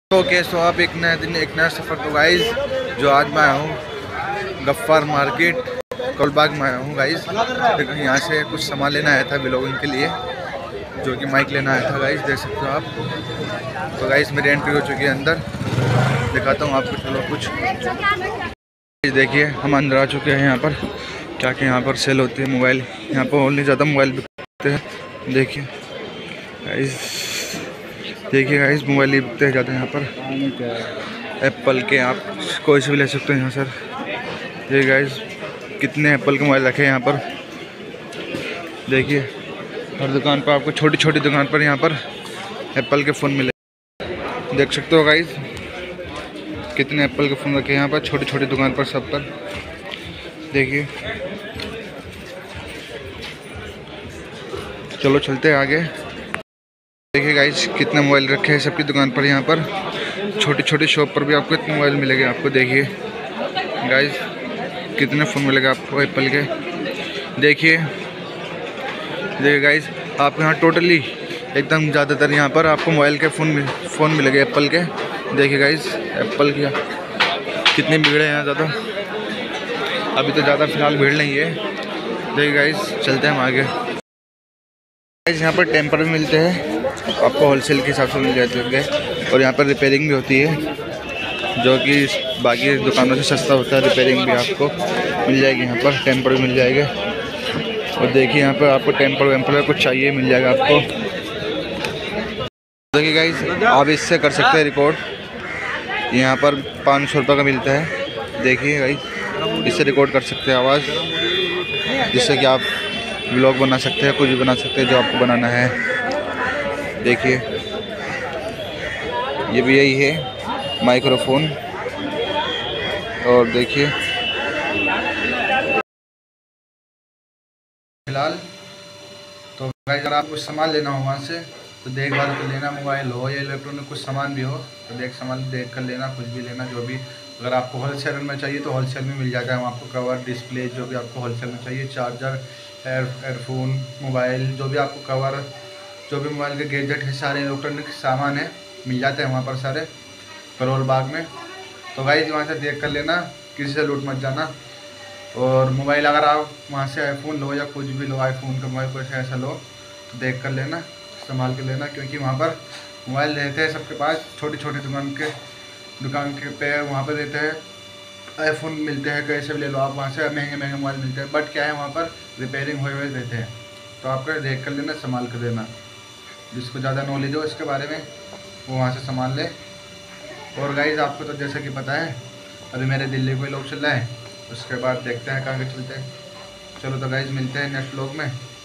Okay so आप एक नया दिन एक नया सफ़र। तो गाइज़ जो आज मैं आया हूँ गफ्फार मार्केट कोलबाग में आया हूँ गाइज़। यहाँ से कुछ सामान लेना आया था व्लॉगिंग के लिए, जो कि माइक लेना आया था गाइज़, देख सकते हो आप। तो गाइज़ मेरी एंट्री हो चुकी है अंदर, दिखाता हूँ आपको। चलो कुछ देखिए, हम अंदर आ चुके हैं। यहाँ पर क्या क्या यहाँ पर सेल होती है मोबाइल, यहाँ पर ओनली ज़्यादा मोबाइल बिकते हैं। देखिए गाइज़, देखिए गाइस मोबाइल ही बिकते हैं ज़्यादा यहाँ पर। एप्पल के आप कोई से भी ले सकते हैं यहाँ सर। ये गाइस कितने एप्पल के मोबाइल रखे हैं यहाँ पर। देखिए हर दुकान पर आपको, छोटी छोटी दुकान पर यहाँ पर एप्पल के फ़ोन मिले, देख सकते हो गाइस कितने एप्पल के फ़ोन रखे हैं यहाँ पर, छोटी छोटी दुकान पर सब पर। देखिए चलो चलते हैं आगे। देखिए गाइस कितने मोबाइल रखे हैं सबकी दुकान पर। यहाँ पर छोटी छोटी शॉप पर भी आपको इतने मोबाइल मिलेंगे आपको। देखिए गाइस कितने फ़ोन मिलेगा आपको एप्पल के। देखिए गाइस आपको यहाँ टोटली एकदम ज़्यादातर यहाँ पर आपको मोबाइल के फ़ोन मिलेंगे एप्पल के। देखिए गाइस एप्पल की कितनी भीड़ है यहाँ ज़्यादा, अभी तो ज़्यादा फ़िलहाल भीड़ नहीं है। देखिए गाइस चलते हैं हम आगे। गाइस यहाँ पर टेम्पर भी मिलते हैं आपको, होलसेल के हिसाब से मिल जाते हैं। और यहाँ पर रिपेयरिंग भी होती है, जो कि बाकी दुकानों से सस्ता होता है। रिपेयरिंग भी आपको मिल जाएगी यहाँ पर, टेम्पर भी मिल जाएगा। और देखिए यहाँ पर आपको टेम्पर वेम्पर कुछ चाहिए मिल जाएगा आपको। देखिए गाइस आप इससे कर सकते हैं रिकॉर्ड, यहाँ पर 500 रुपये का मिलता है। देखिए गाइस इससे रिकॉर्ड कर सकते हैं आवाज़, जिससे कि आप व्लॉग बना सकते हैं, कुछ भी बना सकते हैं जो आपको बनाना है। देखिए ये भी यही है माइक्रोफोन। और देखिए फिलहाल तो गाइस अगर आपको सामान लेना हो वहाँ से तो देख भाल कर लेना, मोबाइल हो या इलेक्ट्रॉनिक कुछ सामान भी हो तो देख कर लेना, कुछ भी लेना जो भी। अगर आपको होलसेल में चाहिए तो होलसेल में मिल जाएगा वहाँ आपको, कवर डिस्प्ले जो भी आपको होलसेल में चाहिए, चार्जर एयरफोन मोबाइल जो भी आपको कवर, जो भी मोबाइल के गैजेट है, सारे इलेक्ट्रॉनिक सामान है मिल जाते हैं वहाँ पर सारे करोल बाग में। तो गाइस वहाँ से देख कर लेना, किसी से लूट मत जाना। और मोबाइल अगर आप वहाँ से आईफोन लो या कुछ भी लो, आईफोन का मोबाइल कुछ ऐसा लो तो देख कर लेना, संभाल के लेना, क्योंकि वहाँ पर मोबाइल रहते हैं सबके पास। छोटी छोटी दुकान के पे वहाँ पर रहते हैं, आईफोन मिलते हैं, कैसे भी ले लो आप वहाँ से, महंगे महंगे मोबाइल मिलते हैं। बट क्या है वहाँ पर रिपेयरिंग हुए हुए रहते हैं, तो आपका देख कर लेना, संभाल कर लेना। जिसको ज़्यादा नॉलेज हो इसके बारे में वो वहाँ से सामान ले। और गाइस आपको तो जैसा कि पता है अभी मेरे दिल्ली कोई लोग चल रहा है, उसके बाद देखते हैं कहाँ के चलते हैं। चलो तो गाइस मिलते हैं नेक्स्ट व्लॉग में।